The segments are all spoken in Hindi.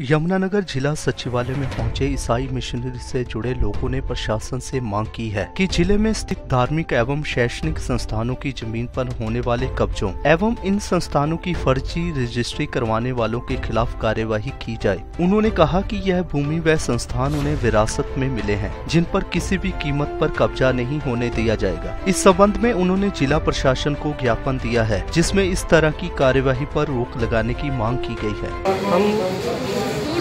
यमुनानगर जिला सचिवालय में पहुंचे ईसाई मिशनरी से जुड़े लोगों ने प्रशासन से मांग की है कि जिले में स्थित धार्मिक एवं शैक्षणिक संस्थानों की जमीन पर होने वाले कब्जों एवं इन संस्थानों की फर्जी रजिस्ट्री करवाने वालों के खिलाफ कार्यवाही की जाए। उन्होंने कहा कि यह भूमि व संस्थान उन्हें विरासत में मिले हैं, जिन पर किसी भी कीमत पर कब्जा नहीं होने दिया जाएगा। इस संबंध में उन्होंने जिला प्रशासन को ज्ञापन दिया है, जिसमें इस तरह की कार्यवाही पर रोक लगाने की मांग की गई है।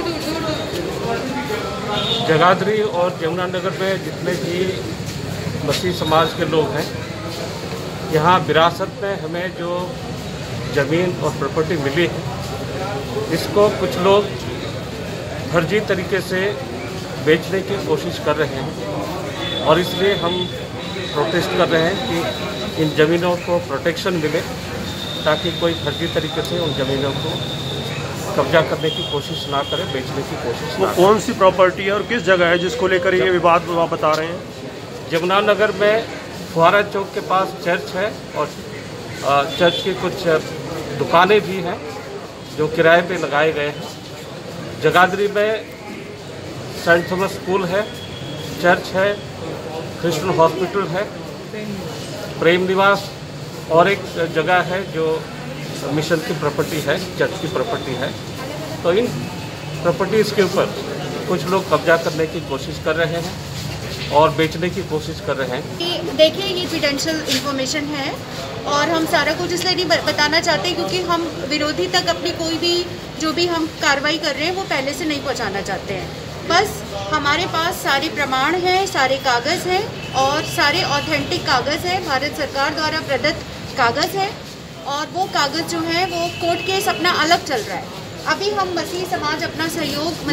जगाधरी और यमुनानगर में जितने भी मसीह समाज के लोग हैं, यहाँ विरासत में हमें जो ज़मीन और प्रॉपर्टी मिली है, इसको कुछ लोग फर्जी तरीके से बेचने की कोशिश कर रहे हैं और इसलिए हम प्रोटेस्ट कर रहे हैं कि इन ज़मीनों को प्रोटेक्शन मिले, ताकि कोई फर्जी तरीके से उन ज़मीनों को कब्जा करने की कोशिश ना करें, बेचने की कोशिश ना करें। कौन सी प्रॉपर्टी है और किस जगह है जिसको लेकर ये विवाद आप बता रहे हैं? यमुनानगर में फुहारा चौक के पास चर्च है और चर्च की कुछ दुकानें भी हैं जो किराए पे लगाए गए हैं। जगाधरी में सेंट थॉमस स्कूल है, चर्च है, क्रिश्चियन हॉस्पिटल है, प्रेम निवास और एक जगह है जो मिशन की प्रॉपर्टी है, चर्च की प्रॉपर्टी है। तो इन प्रॉपर्टीज़ के ऊपर कुछ लोग कब्जा करने की कोशिश कर रहे हैं और बेचने की कोशिश कर रहे हैं। देखिए, ये कॉन्फिडेंशियल इंफॉर्मेशन है और हम सारा कुछ इसलिए नहीं बताना चाहते क्योंकि हम विरोधी तक अपनी कोई भी जो भी हम कार्रवाई कर रहे हैं वो पहले से नहीं पहुंचाना चाहते हैं। बस हमारे पास सारे प्रमाण हैं, सारे कागज़ हैं और सारे ऑथेंटिक कागज़ हैं, भारत सरकार द्वारा प्रदत्त कागज़ है और वो कागज़ जो है वो कोर्ट केस अपना अलग चल रहा है। अभी हम मसीह समाज अपना सहयोग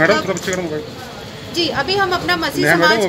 जी अभी हम अपना मसीह समाज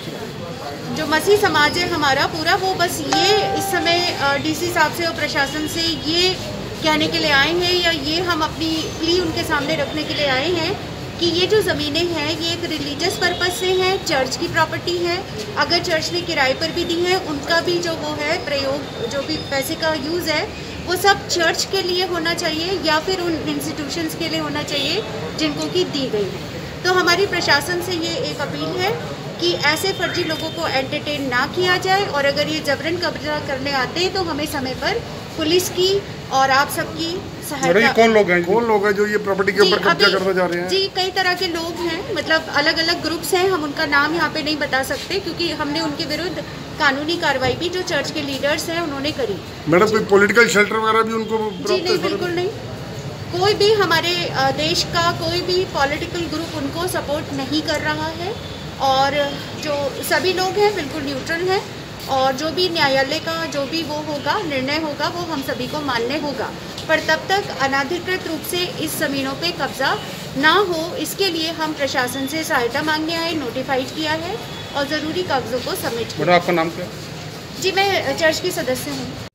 जो मसीह समाज है हमारा पूरा, वो बस ये इस समय डीसी साहब से और प्रशासन से ये कहने के लिए आए हैं या ये हम अपनी प्ली उनके सामने रखने के लिए आए हैं कि ये जो ज़मीनें हैं ये एक रिलीजियस पर्पस से हैं, चर्च की प्रॉपर्टी है। अगर चर्च ने किराए पर भी दी है, उनका भी जो वो है प्रयोग, जो भी पैसे का यूज़ है वो सब चर्च के लिए होना चाहिए या फिर उन इंस्टीट्यूशंस के लिए होना चाहिए जिनको कि दी गई है। तो हमारी प्रशासन से ये एक अपील है कि ऐसे फर्जी लोगों को एंटरटेन ना किया जाए और अगर ये जबरन कब्जा करने आते हैं तो हमें समय पर पुलिस की और आप सबकी सहायता। कौन लोग हैं जो ये प्रॉपर्टी के ऊपर कब्जा करने जा रहे हैं? जी कई तरह के लोग हैं, मतलब अलग अलग ग्रुप्स हैं, हम उनका नाम यहाँ पे नहीं बता सकते क्योंकि हमने उनके विरुद्ध कानूनी कार्रवाई भी जो चर्च के लीडर्स हैं उन्होंने करी। मैडम, कोई पॉलिटिकल शेल्टर वगैरह भी उनको? जी नहीं, बिल्कुल नहीं। कोई भी हमारे देश का कोई भी पॉलिटिकल ग्रुप उनको सपोर्ट नहीं कर रहा है और जो सभी लोग हैं बिल्कुल न्यूट्रल हैं और जो भी न्यायालय का जो भी वो होगा, निर्णय होगा, वो हम सभी को मानने होगा। पर तब तक अनाधिकृत रूप से इस ज़मीनों पे कब्जा ना हो, इसके लिए हम प्रशासन से सहायता मांगने आए, नोटिफाइड किया है और ज़रूरी कागज़ों को सबमिट किया। आपका नाम क्या? जी मैं चर्च की सदस्य हूँ।